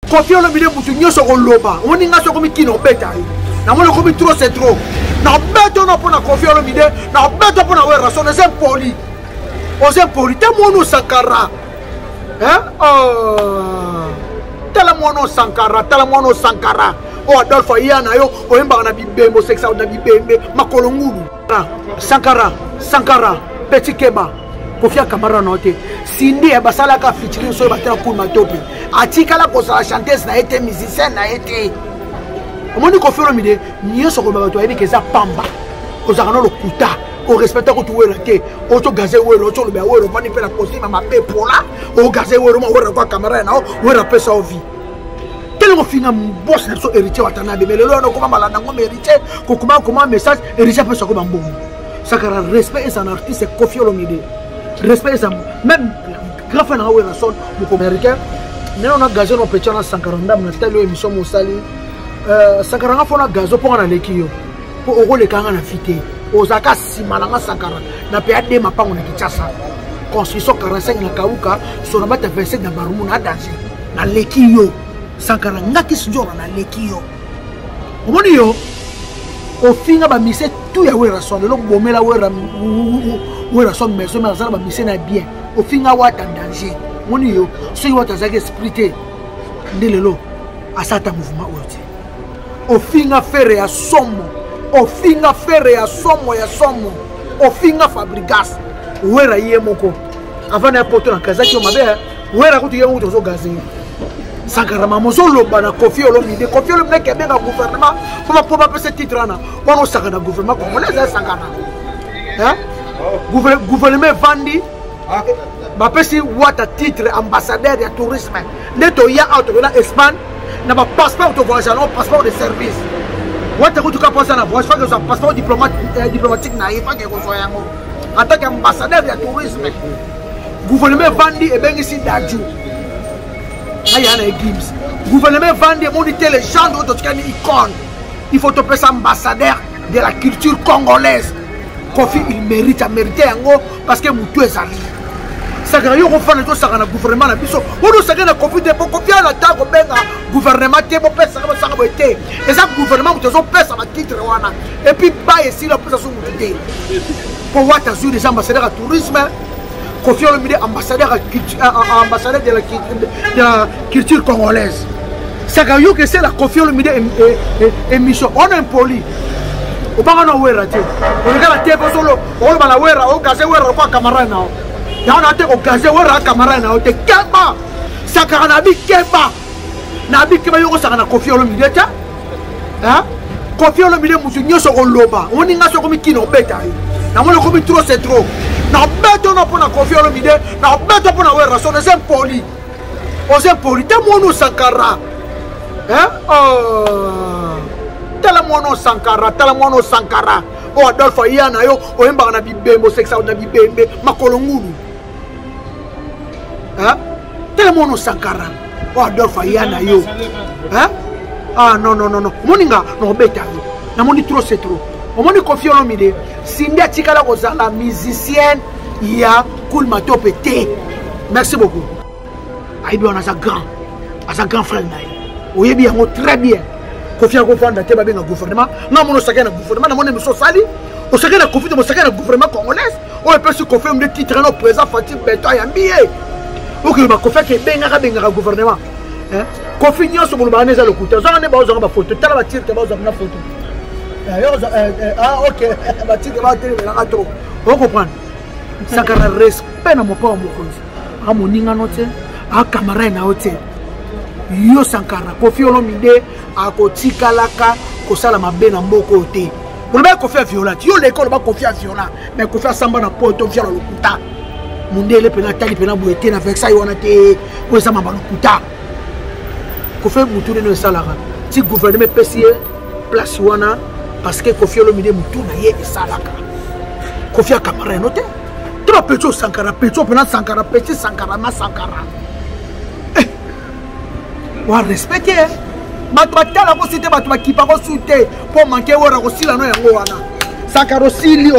Kofi Olomide mutu nyoso ko loba. Oni nga so komi kino beta. Na mo komi trop c'est trop. Na beto na pona Kofi Olomide, na beto pona wera so c'est poli. O c'est poli te mono Sankara. Hein? Oh. Tala mono Sankara. O Adolphe yana yo o emba na bibembo sexa na bibembe makolo ngulu. Sankara, Petit Keba. Kofi Kamara note. Sindi e basala ka featuring so batela pour matope. Atikala ko sa chanteuse na été musicien na été. Omoni Kofi Olomide nyoso ko bato ebi keza pamba. Ozakana lo kuta. O respecte ko tuwe te. O to gaze welo to lo be welo vani pe la costume ma pe pola. O gaze welo ma wera kwa Kamara na o wera pesa ovi. Tellement finga boss na so héritier watana be lelo no ko mala na ngom héritier ko kuma message héritier pe so ko bambo. Sakara respect est un artiste Kofi Olomide. Respect est même grand frère na wera son bu américain. Mais on a gazé nos petits na Sankara ndam na telle émission mosali. Sankara nga fona gazo pour na lekiyo. Pour oko le kanga na fité. Ozaka simalanga Sankara na pe ade mapango na Kinshasa. Construction 45 na Kauka, so na bata 27 na Barumu na danger. Na lekiyo. Sankara nga kisijora na lekiyo. Omoni yo ofinga ba mise tout ya wera son le bomela wera son mais so na zala ba mise na bien. Ofinga wata danger. Moni yo so wata zake splité ndelelo asata mouvement ote. Ofinga fere ya somo. Ofinga fere ya somo. Ofinga fabrigas. Wera yemoko. Avant na poto na kazaki o mabe. Wera kutu yemu to zo gazi. Sankara mamozo loba na Kofi Olomide. Kofi Olomide ke benga gouvernement. Pour pas passer titre na. Ono sakana gouvernement congolais za Sankara. Hein? Gouvernement vandi. Ba pesi wata titre ambassadeur de tourisme. Neto ya auto na Espagne. Na ba passeport de voyage, non passeport de service. Wata ko tuka penser na voyage, faut que ça passeport diplomatique na il faut que ko soya ngo. En tant qu'ambassadeur de tourisme. Gouvernement vandi e bengi si daju. Aya na Gims. Gouvernement vandi moniter les gens de tuka ni icône. Il faut te passer ambassadeur de la culture congolaise. Kofi il mérite à mériter ngo parce que mutu ezali. Sakana yo ko fana to sakana gouvernement na biso odo sakana Kofi de Kofi ala ta ko benga gouvernement te bo pesa ko sakabo te et ça gouvernement to zo pesa ba titre wana et puis ba esi la pesa so muté pour wata sur des ambassadeurs à tourisme Kofi Olomide ambassadeur de la culture congolaise. Sakana yo que c'est la Kofi Olomide émission on est impoli o ba na wera te o ngala te ko solo o ba la wera o gaze wera kwa Kamara na on a été au gazé, on a camarade, on a été Keba. Sakara Nabi Keba. Nabi Keba, on a Kofi Olomide. Hein? Kofi Olomide, monsieur Nyoso Loba. On y a sur comme Kino Beta. Na mo comme trop c'est trop. Na beto na pona Kofi Olomide, na beto pona wera so c'est poli. On c'est poli. Te mono Sankara. Hein? Oh. Tala mono Sankara. O Adolphe yana yo o emba na bibembo sexa na bibembe makolo ngulu. Hein? Tellement on Sankara. O Adolphe yana yo. Hein? Ah non. Moninga no beta yo. Na moni trop c'est trop. O moni Kofi Olomide, Sindia tikala ko la musicienne ya Cool Matope te. Merci beaucoup. Aibi on a sa grand frère na yo. O yebi yango très bien. Kofi ko fanda te ba benga gouvernement. Na mono sakana gouvernement na moni miso sali. O sakana Kofi mo sakana gouvernement congolais. O peut se confirmer le titre no président Fatih Beto ya mbié. Ok, ba Kofi ke benga gouvernement. Hein? Kofi nyoso bulu baneza lokuta. Zo ne ba zo ba photo. Tala ba tire ke ba zo na photo. Ok, ba tire ba tire na trop. On comprend. Sakana respect na mopa mo konzi. A moninga note, a camarade na hote. Yo Sankara Kofi Olomide akotikalaka kosala mabe na mboko te. Boloba Kofi violent. Yo l'école ba Kofi violent. Mais Kofi samba na poto viola lokuta. Mundele pena tali pena boete na vexa yona te ko sama ba lokuta. Kofi mutu no salaka. Ti gouvernement PCE place wana parce que Kofi Olomide mutu na ye salaka. Kofi a camarade note. Trop petit Sankara, petit pena Sankara, petit Sankara ma Sankara. On respecte. Matwatala ko sute batwa kipa ko sute pour manquer wora ko sila no yango wana. Sankara sili.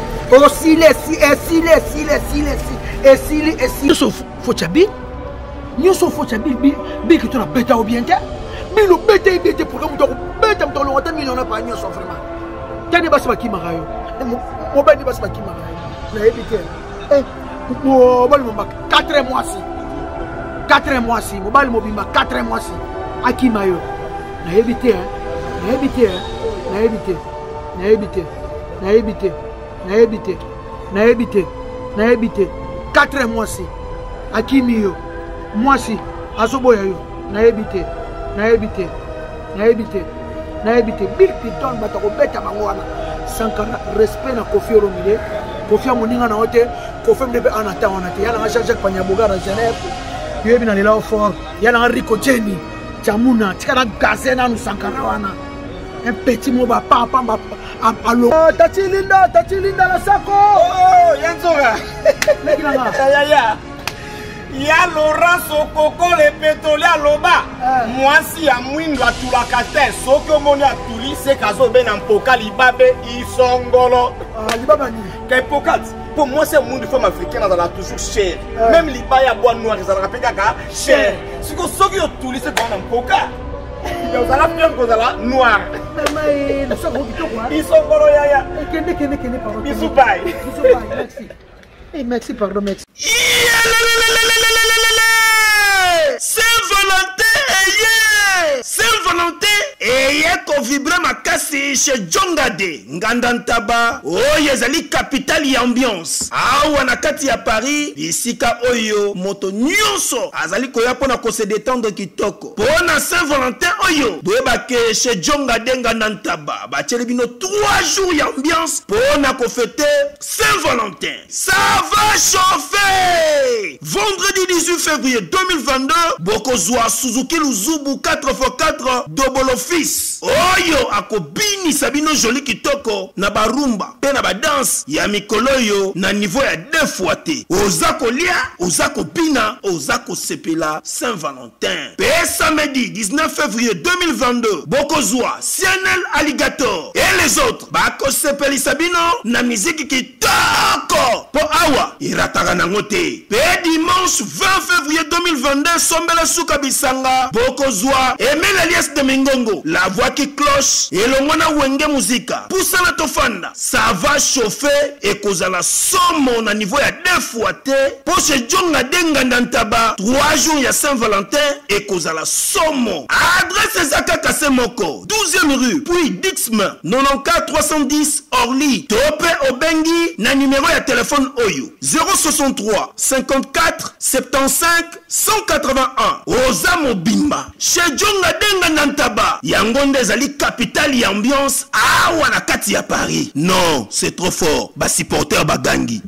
Sauf faut chabi. Nous sommes forts, Bill qui est bêta ou bien. Mais le bêta est bêta pour que nous bêta, nous avons mis en pas nous sommes vraiment. Quand il va se qui maraille, mon bain va se qui maraille. Vous avez évité. Mon bain m'a 4 mois si. 4 mois si. Mon bain m'a 4 mois si. À qui m'a eu. Vous avez évité. Vous avez évité. Vous avez évité. Vous avez évité. Vous avez évité. Vous avez évité. Vous avez évité. Vous avez évité. 4 mois si. À qui m'a eu. Moi si. À ce boy. Vous avez évité. Vous avez évité. Vous avez évité. Naebite Bill Clinton batako beta mangwana sankara respect na Kofi Olomide Kofi amoninga na ote Kofi mdebe anata onate yana nga Jean-Jacques Panyaboga na Genève yebi na lila fort yana nga Rico Jenny Chamuna tikana gaze na nu sankara wana un petit mot ba papa alo tati linda la sako oh yanzoga ya ya Laurent Sokoko le pétrolier aloba mwasi ya mwindo atulaka te soki omoni atuli se kazo be na mpoka libabe isongolo libaba ni ke pokati pour moi c'est monde femme africaine dans toujours cher même libaya bois noir ça rappelle kaka cher siko soki otuli se kwa na mpoka yo zala bien ko zala noir mais na soko kitoko isongolo ya kende pardon bisou bye merci merci pardon merci Saint-Valentin eye ko vibrer makasi chez Jongade Ngandantaba oyo ezali capitale ya ambiance awa na kati ya Paris isika oyo moto nyonso azali koya pona ko se détendre kitoko pona Saint-Valentin oyo boyebake chez Jongade Ngandantaba batieli bino 3 jours ya ambiance pona ko fêter Saint-Valentin. Ça va chauffer. Vendredi 18 février 2022 bokozwa Suzuki Luzubu 4x4 double office oyo akobini sabino joli kitoko na barumba pe na badance ya mikolo yo na niveau ya 2 fois te oza kolia oza kopina oza kosepela Saint-Valentin. Pe samedi 19 février 2022 bokozwa Cianel Alligator et les autres bakosepeli sabino na musique kitoko po awa irataka nango te. Pe dimanche 20 février 2022 sombela suka bisanga bokozwa Emile Alias de Mingongo la voix qui cloche et le mwana wenge muzika poussa na tofanda ça va chauffer et kozala somo na niveau ya 2 fois te po chez Jongade Ngandantaba 3 jours ya Saint-Valentin et kozala somo adresse ezaka kase moko 12e rue puis Dixme 94 310 Orly tope obengi na numéro ya téléphone oyo 063 54 75 181 oza mobimba chez Jongade Ngandantaba yango nde ezali capitale ya ambiance awa na kati ya Paris. Non, c'est trop fort. Ba supporter bagangi.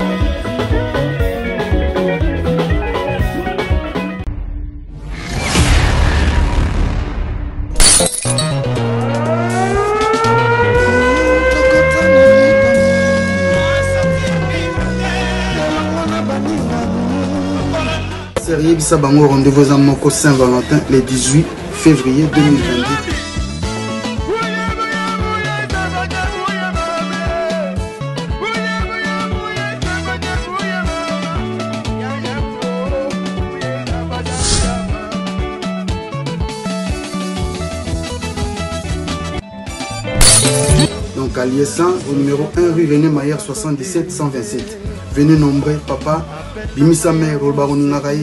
Sérieux Bisabango, rendez-vous à Moko Saint-Valentin le 18 février 2022. Donc à Liessan, au numéro 1 rue René Maillard 77 127. Venez nombreux, papa, Bimisa mère, Olbaroni Naraï.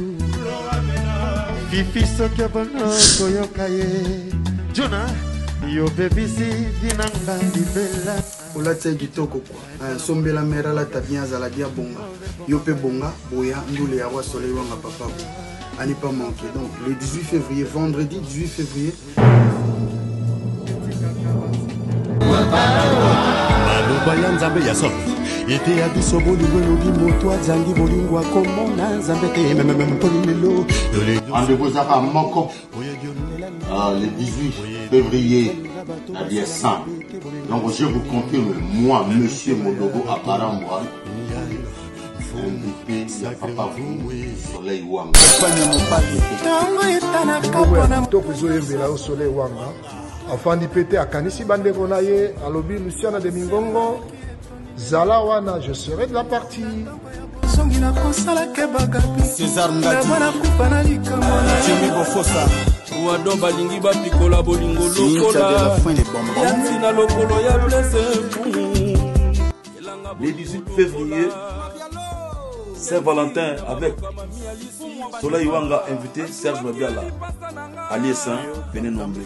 Fifi soke bono koyokaye Jona yo bebisi dinanga libela Ola tse kitoko kwa sombela mera la tabia zala dia bonga yo pe bonga boya ndule ya roi soleil wanga papa à ne pas manquer. Donc le 18 février vendredi 18 février Baloba nzambe ya so Ete ya biso bolingo lobi moto azangi bolingo akomona nzambe te même polilelo rendez-vous à Moko le 18 février à Liessan. Donc je vous confirme, moi, monsieur Modogo Aparamboa, invité à Papa Soleil Wanga. Soleil Wanga. Afin de péter à Kanisi Banderonaye, à l'Obi Luciana de Mingongo, Zalawana, je serai de la partie. César Ngati Jimmy Bofosa Wado balingi ba pikola bolingo lokola Yantina lokolo ya blessé. Le 18 février, Saint-Valentin avec Sola Iwanga invité Serge Mabiala. Allié Saint, venez nombreux.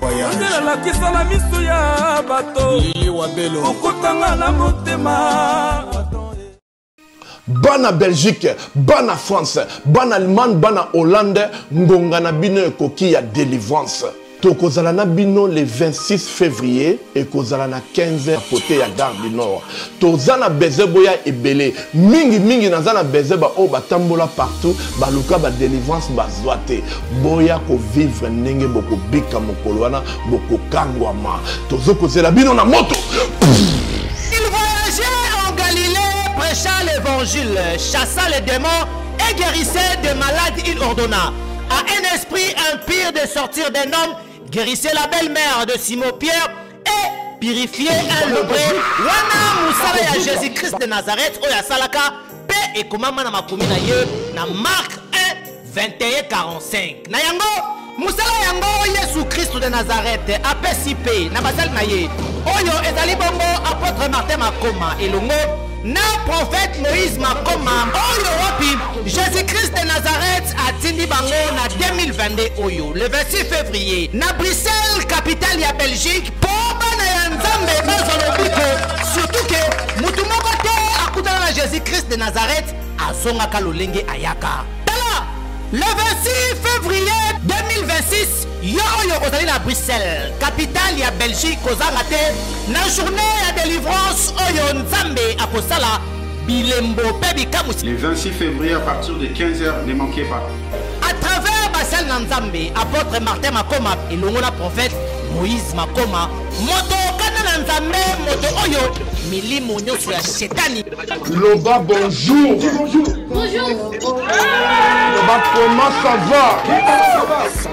Bana Belgique, bana France, bana Allemagne, bana Hollande, ngongana bino ekoki ya délivrance. Tokozala na bino le 26 février et kozala na 15h côté ya Gare du Nord. Tozana beze boya ebele, mingi nazana beze ba o batambola partout, ba luka ba délivrance ba zoate. Boya ko vivre ndenge boko bika mokolo wana boko kangwama. Tozo kozela bino na moto. Il voyageait en Galilée, prêchant l'évangile, chassant les démons et guérissait des malades. Il ordonna à un esprit impur de sortir d'un homme, guérissait la belle-mère de Simon-Pierre et purifiait un lepreux. Wana musala ya Jésus-Christ de Nazareth, oya salaka, pe et comment na makumi na ye, na Marc 1, 21-45. Na yango, musala yango Yesu Christ de Nazareth, apesi pe, na basal na ye. Oyo ezali bongo apôtre Martin Makoma elongo na prophète Moïse Makoma oyo wapi Jésus-Christ de Nazareth atindi bango na 2022 oyo le 26 février na Bruxelles capitale ya Belgique po bana ya Nzambe bazolobiko surtout que mutu moko te akutana na Jésus-Christ de Nazareth azongaka lolenge ayaka. Le 26 février 2026, yo kozali na Bruxelles, capitale ya Belgique, kozanga te na journée ya délivrance oyo Nzambe akosala bilembo pe bikamusi. Le 26 février à partir de 15h, ne manquez pas. À travers Basel Nzambe, apôtre Martin Makoma et le prophète Moïse Makoma, moto kana Nzambe, moto oyo milimo nyoso ya shetani. Loba, bonjour. Bonjour. Bonjour. Loba, comment ça va?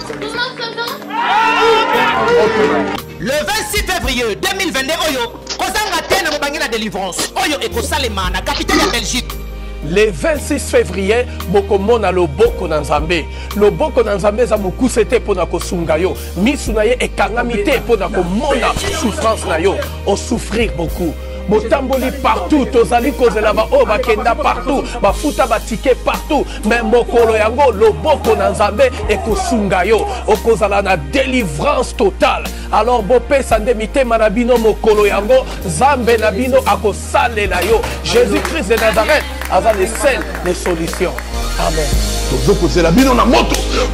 Le 26 février 2022 oyo kozanga te na mobangi na délivrance oyo ekosalema na capitale ya Belgique. Le 26 février, bokomona loboko na Nzambe. Loboko na Nzambe za mokuse te pona kosunga yo. Misu na ye ekangami te pona komona souffrance na yo. O souffrir beaucoup. Botamboli partout, tozali kozela ba o bakenda partout, bafuta batike partout, mais mokolo yango loboko na Nzambe ekosunga yo, okozala na délivrance totale. Alors bopé sande mitema na bino mokolo yango, Nzambe na bino akosalela yo. Jésus-Christ de Nazareth aza le seul des solutions. Amen. Tozo kozela bino na moto.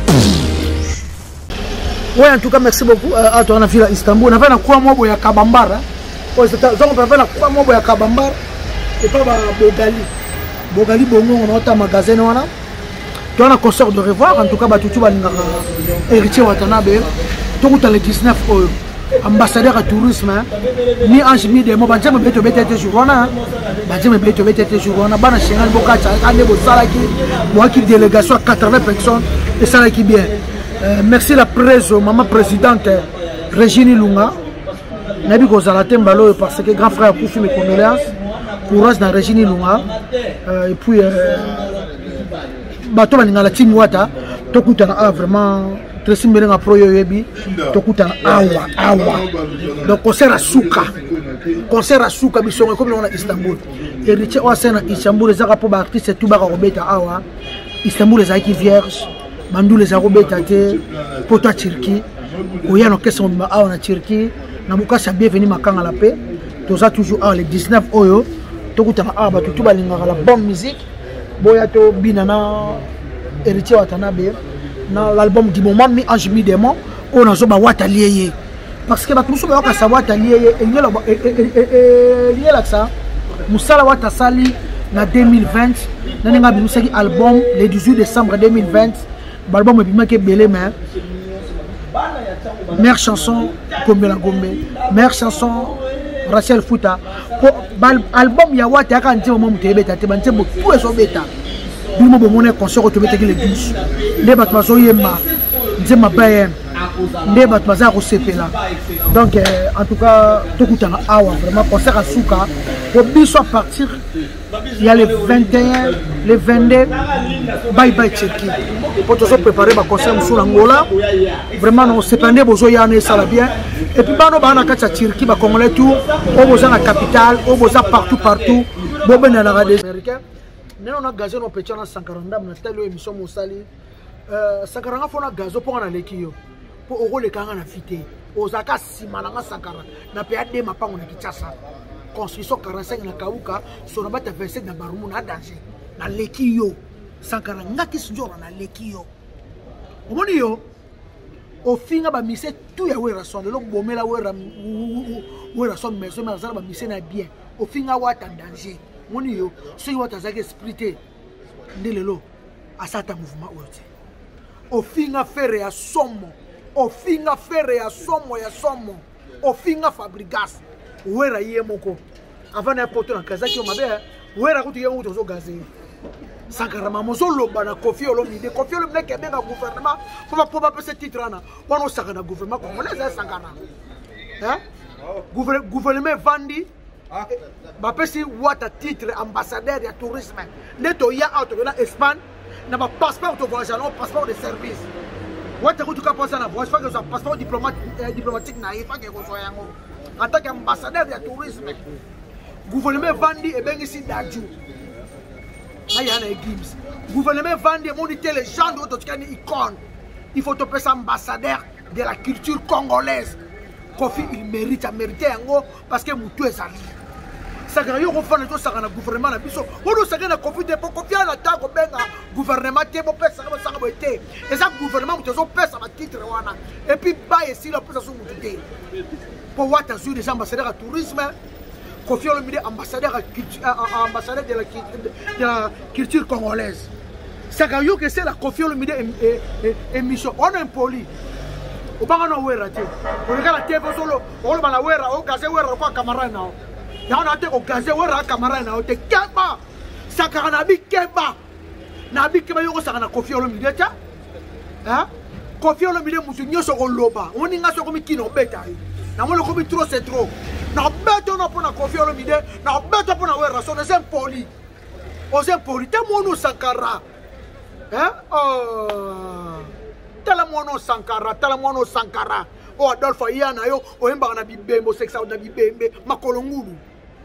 Ouais, en tout cas merci beaucoup. À toi on a vu à Istanbul, on a fait na kwa mobo ya Kabambara. On a fait la croix mobo ya Kabambar et pas Bogali bongo on a un magasin on a un concert de revoir en tout cas batutu balinga héritier Watanabe tout le 19 ambassadeur à tourisme ni Ange mi demo banze me beto betete jourona banze me beto betete jourona bana shengal bokacha ande bo salaki waki délégation à 80 personnes et ça qui bien. Merci la presse maman présidente Régine Lunga. Nabi Kozalate Mbalo parce que grand frère a poussé mes condoléances. Courage dans Régine Lunga. Et puis, bateau la team Wata. Tokutana vraiment très similaire à Pro Yoyebi. Tokutana awa. Donc concert à Souka. Concert à Souka, bisson comme on a Istanbul. Et Richard Ouassena Istanbul, les arabes pour artistes et tout bas Robeta awa. Istanbul les aïki vierges. Mandou les arabes pour toi Turquie. Où il y a une question de en Turquie. Namuka sa bienvenue makanga la paix. Toza toujours le 19 oyo. Tokutana aba tout balinga la bonne musique. Boya to binana héritier Watanabe. Na l'album du moment mi Ange mi démon on a zo ba wata lié parce que ba tout so ba ka sa wata lié lié là ça. Musala wata sali na 2020 naninga bimusaki album le 18 décembre 2020. L'album est bien que belé mais meilleure chanson Gombe la Gombe, meilleure chanson Rachel Fouta. Album Yawata quand tu moment tu es bêta, tu es tout est bêta. Du moment où on est concert, tu mets les 12. Les battements yemma, tu m'as payé. Les battements au CP là. Donc en tout cas, tout coûte un awa vraiment concert à Souka. Pour bien soit partir, il y a le 21 le 22 bye bye Turquie pour tous préparer ma concert sur l'Angola vraiment on se pendait besoin y aller ça va bien et puis bano bana kacha Turquie ba congolais tout au besoin la capitale au besoin partout bon ben na radio américain mais on a gazé nos petits na 140 na telle émission mosali 140 fona gazo pour na lekio pour oro le kanga na fité ozaka simalanga 140 na pade mapango na Kinshasa construction 45 na Kauka sur na bata 27 na Barumu na danger na lekio 140 ngaki sujora na lekio omoni yo ofinga ba mise tout ya wera son le bomela wera son mais mais za ba mise na bien ofinga wata danger moni yo so wata zake splité ndelelo asata mouvement ote ofinga fere ya somo ofinga fere ya somo ofinga fabrigas wera yemoko avant na poto na kazaki o mabe wera kutu yemo to zo gazé Sankara mozo loba na Koffi Olomide ke benga gouvernement pour pas passer titre na wono sakana gouvernement congolais Sankara hein gouvernement vandi ba pesi wata titre ambassadeur ya tourisme neto ya auto na Espagne na ba passeport de voyage non passeport de service wata kutu ka penser na voyage fa que passeport diplomatique na ifa ke ko so yango en tant qu'ambassadeur ya tourisme gouvernement vandi e bengi si daju ayana Gims gouvernement vandi moniter les gens de autotikani icône il faut te passer ambassadeur de la culture congolaise Koffi il mérite yango parce que mutu ezali saka yo ko fana to saka na gouvernement na biso odo saka na Koffi de Koffi na tango benga gouvernement te bo pesa ba saka bo te eza gouvernement mutu zo pesa ba titre wana et puis ba esi la pesa so mutu te pour wata sur des ambassadeurs à tourisme Koffi Olomide ambassadeur de la culture congolaise. C'est que c'est la Koffi Olomide émission. On est impoli. On va en avoir raté. On regarde la télé solo. On va la voir. On gazé voir quoi camarade là. Il y a un attaque au gazé voir camarade là. On te keba. Ça car nabi keba. Nabi keba yo ça na Koffi Olomide ta. Hein? Koffi Olomide mutu nyoso ko loba. On ninga so ko mikino beta. Na mo le ko trop c'est trop. Na beto na pona Koffi Olomide na beto pona wera so des impoli os impoli te mono Sankara hein tala mono Sankara o Adolphe yana yo o emba na bibembo sexa na bibembe makolo ngulu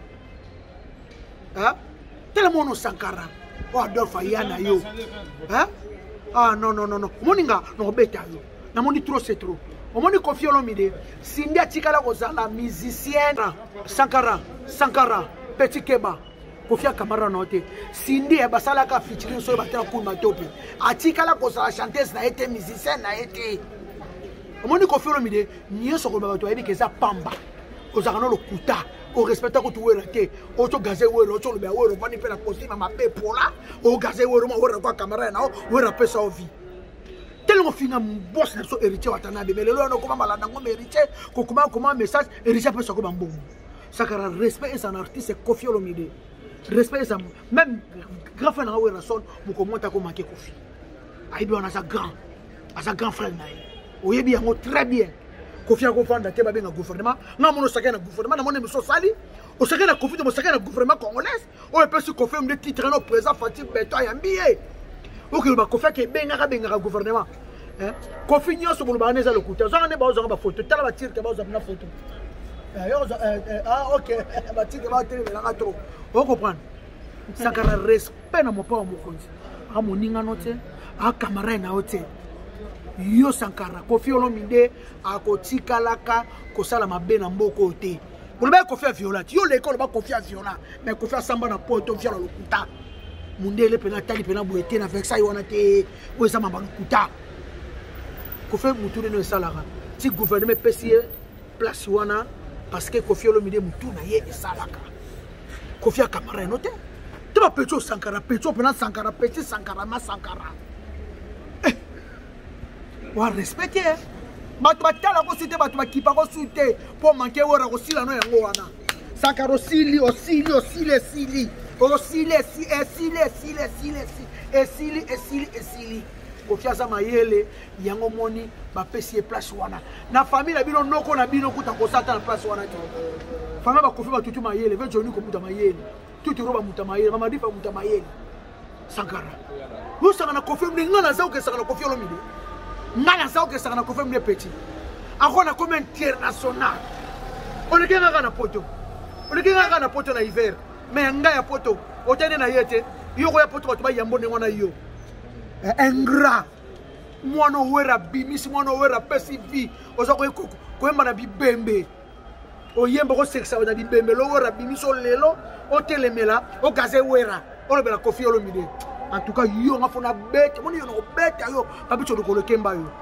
hein tala mono Sankara o Adolphe yana yo hein non moninga no beta yo na moni trop c'est trop omoni Koffi Olomide sindia tikala kozala musicien Sankara Petit Keba Koffi Kamara note sindia basala ka featuring so batela kuma topi atikala kozala chanteuse na été musicien na été omoni Koffi Olomide nyoso ko bato yebi keza pamba kozaka no lokuta o respecta ko tuwela te o to gazé wero o to lobe wero vani pe na costume ma pe pola o gazé wero ma wero kwa Kamara na o wero pesa ovi tellement fina boss na so héritier watana be lelo no koma malanda ngom héritier ko comment message héritier peut so ko bambo sakara respect est un artiste Koffi Olomide respect est même grand frère na wera son mo ko monta ko manquer Koffi aibi on a sa grand frère na o yebi yango très bien Koffi ko fanda te ba benga gouvernement na mono sakana gouvernement na mono so sali o sakana Koffi de mo sakana gouvernement congolais o peut se confirmer de titre no président Fatih Beto Yambié. Ok, le Koffi qui est bien gouvernement. Koffi n'y a pas de banane à l'écoute. Vous avez une photo. Vous avez une photo. Ah, ok. Vous comprenez? Ça a respect dans mon père. À mon ninga note, à camarade note. Yo Sankara, Koffi Olomide, à Kotika Laka, Kosala Mabena Mboko te. Vous avez Koffi à viola. Yo l'école va Koffi à viola. Mais Koffi à Samba na poto viola l'écoute. Mundele pena tali pena boete na vexa yona te o eza mamba kuta ko fe mutu no salara ti gouvernement pesier place wana parce que Koffi Olomide mutu na ye esalaka Koffi Kamara no te te ba pecho Sankara pecho pena Sankara petit Sankara ma Sankara wa respecter batu batala ko sute batu bakipa ko sute pour manquer wora ko sila no yango wana Sankara osili Koffi Mayele yango moni ba pesi place wana na famille na bino noko na bino kuta ko sata na place wana famille ba Koffi ba tutu Mayele ve joni ko muta Mayele tutu roba muta Mayele mama difa muta Mayele Sankara. Vous savez que Kofi Olomide, nga na za que Sankara Kofi Olomide. Nga na za que Sankara Kofi Olomide petit. Ako na comme international. On est nga na poto. On est nga na poto na hiver. Mais nga ya poto, otene na yete. Yo ko ya poto to ba yambo ne wana yo. Ingrat. Mwana wera bimisi mwana wera pesivi. Oza ko yemba na bibembe. O yemba ko sexa na bibembe lo wera bimisi o lelo, o telemela, o gaze wera. On le bela Kofi Olomide. En tout cas, yo nga fona bête, moni yo no bête yo, pa bicho do ko le kemba yo.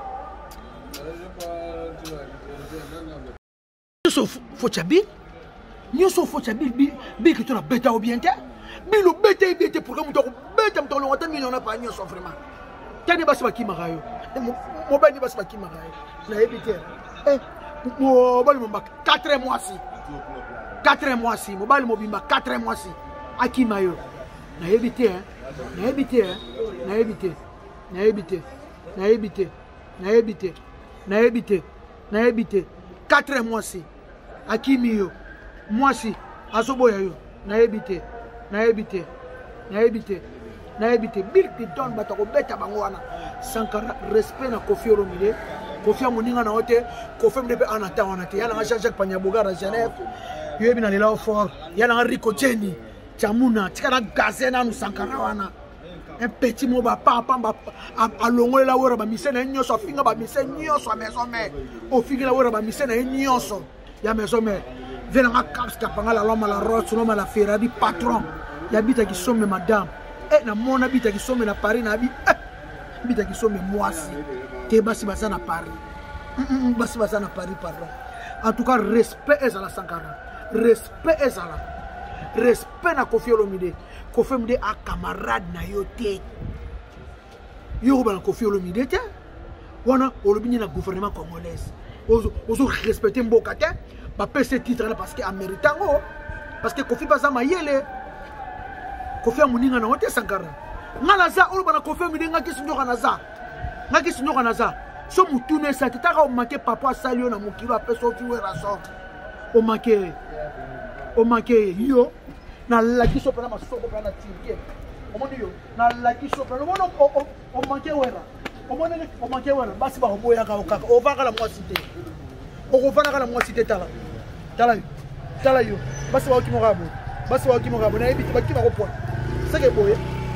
Nyoso fochabi. Nyoso fochabi bi que tu la bête au bien te. Bi lo bête bête pour que mu to bête mu to lo ngata million na pa nyoso vraiment. Tani basi bakima yo. Mo bani basi bakima yo. Na ebite. Mo bali mo 4 mois si. 4 mois si, mo bali mo bimba 4 mois si. Akima yo. Na ebite hein. Na ebite hein. Na ebite. Na ebite. Na ebite. Na ebite. Na ebite. Na ebite. 4 mois si. Akimi yo. Moi si. Asoboya yo. Na ebite. Na ebite. Na ebite. Na ebite. Bill te donne batako beta bango wana. Sankara respect na Kofi Olomide. Kofi amoninga na ote. Kofi mdebe anata wana te. Yana Jean-Jacques Panyaboga na Genève. Yo ebi na lela fort. Yana Rico Jenny. Chamuna. Tika gazena nu Sankara wana. Un petit mot papa a longo la wora ba misena nyoso finga ba misena nyoso maison mère. O finga la wora ba misena nyoso. Ya maison mère. Vena nga caps kapanga la loma la Rolls loma la Ferrari patron. Ya bita ki somme madame. Na mona bita ki somme na Paris na bi. Bita ki somme moisi. Te basi basa na Paris. Basi basa na Paris pardon. En tout cas respect ezala Sankara. Respect ezala. Respect na Kofi Olomide. Kofi Olomide a camarade na yo te. Yo ba na Kofi Olomide te. Wana olobini na gouvernement congolais. Ozo respecter mboka te. Ba pese titre là parce que américain parce que Kofi baza mayele. Kofi amuninga na wote Sankara. Ngala za oloba na Kofi Olomide ngaki sinyoka na za. Ngaki sinyoka na za. So mutune sa titaka o manke papa salio na mukilo apeso fiwera so. O manke yo na laki so pena masoko pena tinke. Omoni yo na laki so pena o manke wera. O manke wera basi ba oboya ka okaka. O vaka la moi cité. O vaka la moi cité tala. Tala yo. Basi wa kimorabo. Basi wa kimorabo na ebiti ba kimako point. Seke boye.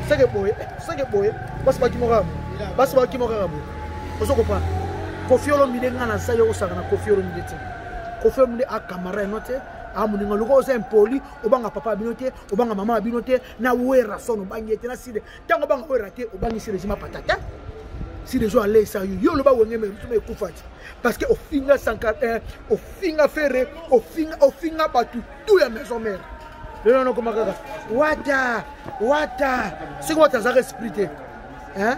Basi ba kimorabo. Basi wa kimorabo. Osoko pa. Kofi Olomide ngana sa yo osaka na Kofi Olomide te. Kofi Olomide a camarade note. Amuninga luko oza impoli obanga papa binote obanga mama binote na wera sono bangete na side tango banga wera te obangi sire jima patata si les gens allaient ça yo lo ba wenge me tume kufati parce que au finga Sankara au finga ferre au finga batu tout ya maison mère le non comme kaka wata c'est quoi ta za respecté hein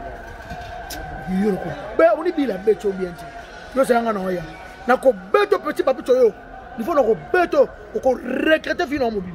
yo ko be oni bila beto bien yo ça ngana oya na ko beto petit babito yo il faut nous beto ou regretter finalement mobile.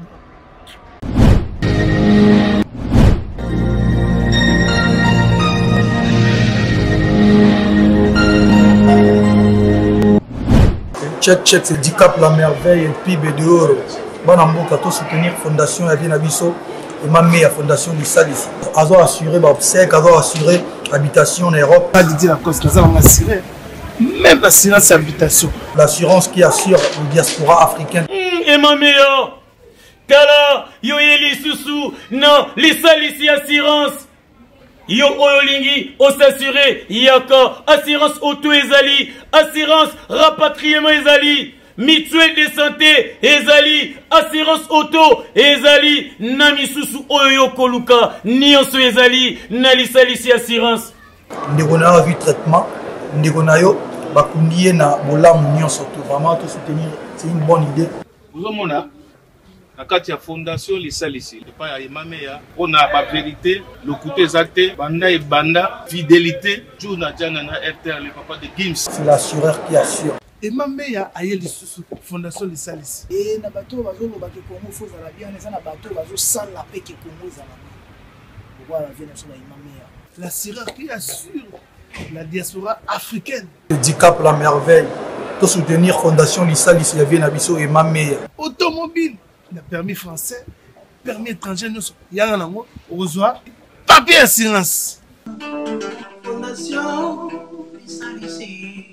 Check, c'est 10 cap la merveille et PIB de oro. Bon amboka to soutenir fondation ya Binabiso et ma meilleure fondation du Salis. Azo assurer ba obsèque, azo assurer habitation en Europe. Pas dit la cause ça on assurer. Même l'assurance habitation. L'assurance qui assure la diaspora africaine. Et ma meilleure, Kala, yo yeli susu, non, les salisi assurance. Yo oyolingi, o s'assurer, yaka, assurance auto ezali, assurance rapatriement ezali, mutuelle de santé ezali, assurance auto ezali, nami susu oyo koluka, nyonso ezali, nali salisi assurance. Ndeko na vu traitement. Ndegonayo bakundiye na bolamu nyonso to vraiment to soutenir c'est une bonne idée. Vous omona na kati ya fondation lisalisi pas ya Imameya on a la vérité le côté exact banda et banda fidélité tout na jana na RTR le papa de Gims c'est l'assureur qui assure. Imameya ayeli susu fondation lisalisi et na bato bazo lo bato Congo faut za la bien na na bato bazo sans la paix que Congo za la bien voilà venir sur Imameya l'assureur qui assure la diaspora africaine. 10 cap la merveille. Pour soutenir Fondation Lisalis, il y avait Nabiso et Mamé. Automobile, le permis français, permis étranger, il y a un angle, au revoir, papier en silence. Fondation Isalisi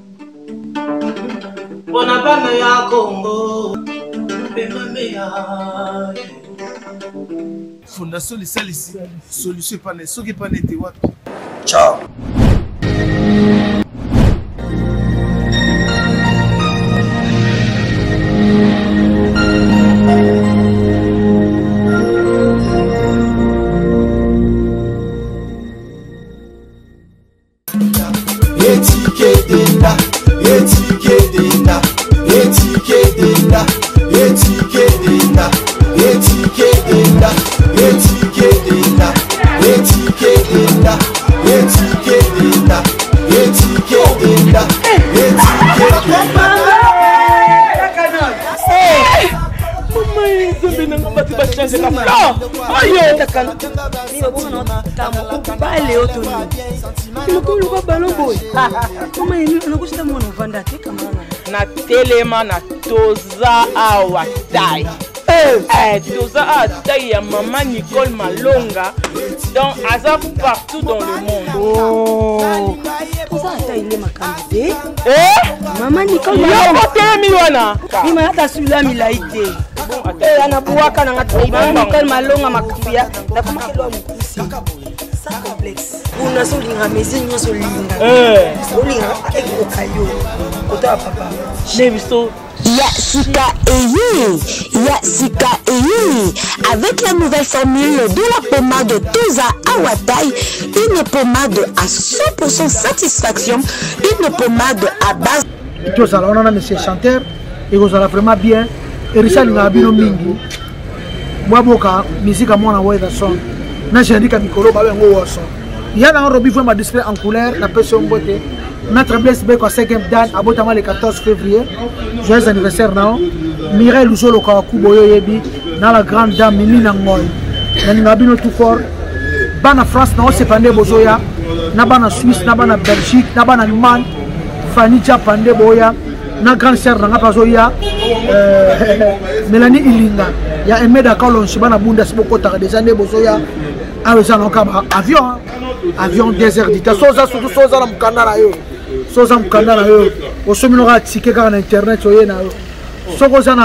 Bonabana ya Congo Bemamea Fondation Isalisi solution pas ne soki pas nete wapi. Ciao. na telema na toza awa tai toza awa tai ya mama Nicole Malonga donc aza partout dans le monde. Toza awa ile makambe mama Nicole Malonga telemi wana ima hata sula milaite anabuaka na ngati mama Nicole Malonga makubia na kuma kilo mkusi sa complexe una solinga mezi nyoso linga solinga ekokayo kota papa nebiso Sika Eyi. Avec la nouvelle formule de la pommade Toza Awatai, une pommade à 100% satisfaction, une pommade à base. Toza, on a monsieur chanteur, et vous allez vraiment bien. Et Richard Ngabino Mingi, moi, boka, musique à mon envoyé de son. J'ai dit qu'à Mikolo, il y a un robinet vraiment display en couleur, la personne beauté. Notre blesse bec au 5e dan, abotamment le 14 février. Joyeux anniversaire, non? Mireille Louzolo Kawakuboyo Yebi, dans la grande dame Mimi Nangoy. Nabino tout fort. Bana France, non, c'est Pandé Bozoya. Nabana Suisse, Nabana Belgique, Nabana Allemagne. Fanny Japande Boya. Na grande sœur Nanga Pazoya. Mélanie Ilinga. Il y a Aimé Dakalon, Shibana Bundas Bokota, des années Bozoya. Ah, oui, ça, avion, avion désert d'État. Soza, surtout Soza, la Mukandara yo. Soza Mukandara yo. Au sommet, on a ticket car en internet, Soza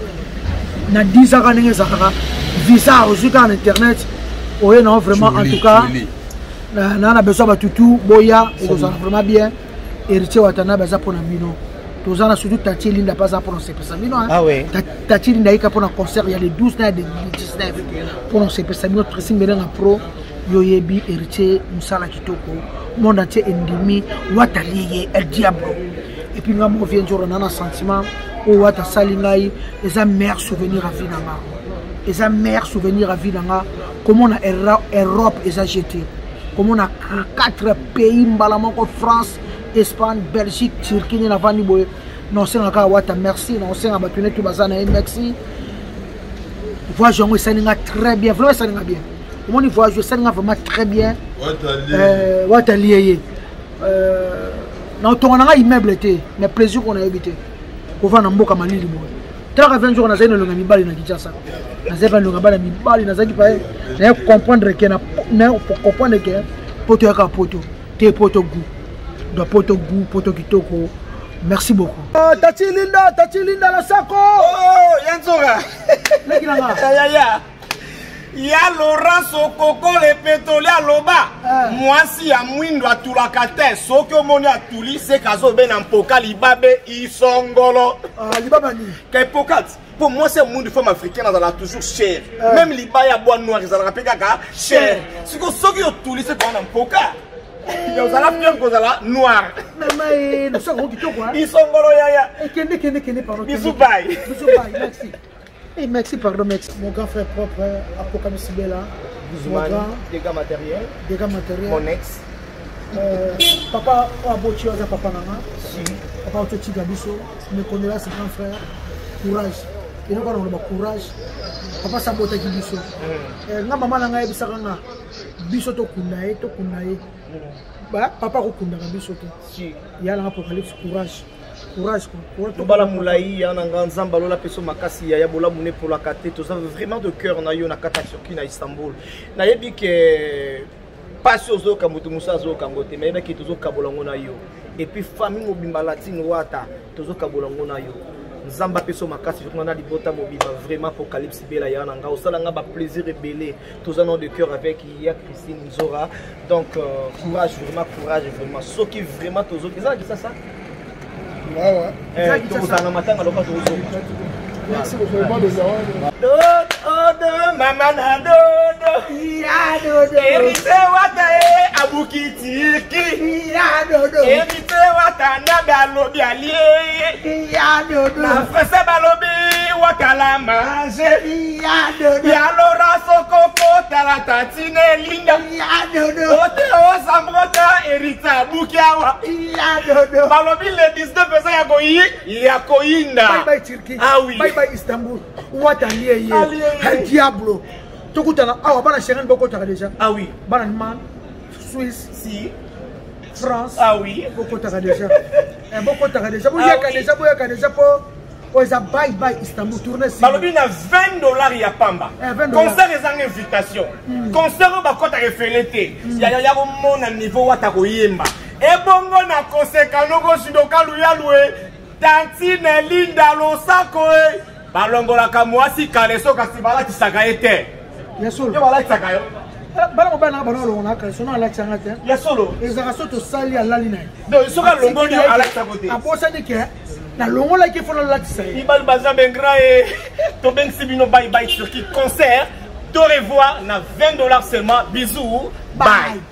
na 10 ans, visa, aussi en internet. Oui, non, vraiment, en tout cas, on a besoin de tout, Boya, et on a vraiment bien. Héritier Watana, besoin pour Namino. Tous en a surtout Tati Linda pas pour nos Samino. Ah oui. Tati Linda pour un concert, il y a les 12 et les 19 pour nos Samino, pressing mais dans pro, Yoyebi, héritier, Moussala Kitoko, monde entier endimi, Watalié, El Diablo. Et puis nous avons vient jour on a un sentiment, où Wata Salingaï, les un meilleur souvenir à Vinanga. Les un meilleur souvenir à Vinanga, comment on a Europe et a jeté. Comment on a 4 pays, Mbalamon, France. Espagne, Belgique, Turquie, Navani Boy. Non, c'est encore Wata, merci. Non, c'est un bâtonnet tout bazana, merci. Voyage, on est très bien. Vraiment, ça bien. Mon voyage, c'est vraiment très bien. Wata lié. Non, on a un immeuble, mais plaisir qu'on a évité. On va en Mboka Malili. Très à 20 jours, on a un longue mibali na Kinshasa. On a un longue mibali na Zaki Paye. On comprendre que pour comprendre que poto yaka poto, te poto goût. De poto goût, poto kitoko. Merci beaucoup. Tati Linda la sako. Oh, Yanzoga. Ya Laurent Sokoko le pétrolier loba. Moi si ya mwindo atulaka te. Soki omoni atuli se kazo ben ampoka libabe isongolo. Libaba ni. Kay pokat. Pour moi c'est monde de femme africaine dans la toujours cher. Même libaya bois noir ils ont rappelé kaka cher. Soki otuli se kon ampoka. Ils ont bien cause là noir. Mais nous sommes qui quoi? Ils sont golo yaya. Et kene pardon. Bisous bye. Bisous bye. Merci. Et merci pardon merci. Mon grand frère propre Apocalypse Bella. Mon grand dégâts matériels. Mon ex. Papa Abochi Oza papa nana. Papa Otochi Gabiso. Me connaît là c'est grand frère. Courage. Et nous parlons de courage. Papa Sabota Gabiso. Na maman nanga ebisaka nga. Biso to kunaye Papa Rokunda Gabiso. Il y a l'Apocalypse courage. courage tobala mulai ya na nzamba lola peso makasi ya bola mune pour la kate to ça vraiment de cœur na yo na kata Turquie na Istanbul na yebi que pas ozo kamutu musa zo kangote mais yebi que tozo kabolango na yo et puis famille mobimba latine wata tozo kabolango na yo nzamba peso makasi vraiment na libota mobimba vraiment apocalypse bela ya na nga osala nga ba plaisir rebellé toza nom de cœur avec ya Christine Nzora donc courage vraiment soki vraiment tozo ça qui ça merci beaucoup. Dodo, mama na dodo. Ya dodo. Erite wata abukitiki. Ya dodo. Erite wata na balobi alie. Ya dodo. Na fese balobi wakala manje. Ya dodo. Ya lora sokoko talatatine linda. Ya dodo. Ote o sambrota erita abukiawa. Ya dodo. Balobi le 19 pesa ya koyinda. Bye bye Turquie. Ah oui. Bye bye Istanbul. What allié un diablo. Tokutana ah bana Schengen boko taka déjà. Ah oui. Bana man Suisse si France. Ah oui. Boko taka déjà. Boko taka déjà. Boya ka déjà pour ça bye bye Istanbul tourner si. Balobi na $20 ya pamba. Concert ezanga invitation. Concert ba kota refelete. Ya ko mona niveau wata ko yemba. E bongo na konsekano ko sindoka luya Tantine linda losako balongola kamwasi kaleso kasi balatisaka ete yasolo yo balatisaka yo bala mobana bana longona kaleso na alatisanga te yasolo ezaka soto sali alali na donc soka longoli yo alatisaka te abosani ke na longola ki fona alatisa ibal baza bengra e to bengsi bino bye bye Turquie concert de revoir na $20 seulement bisous bye